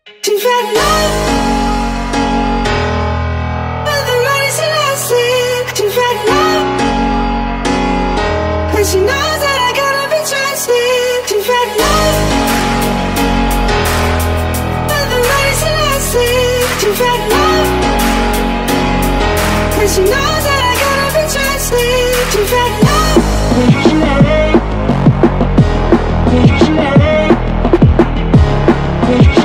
She's had love, but the money's elastic. She's had love, and she knows that I gotta be trusted. She's had love, but the money's elastic. She's had love, and she knows that I gotta be trusted. She's had love. She's had love.